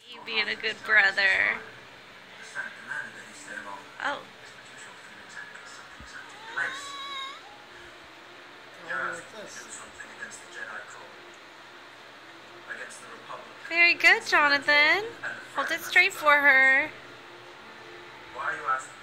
You being a good brother. Oh. Very good, Jonathan. Hold it straight for her. Why are you asking?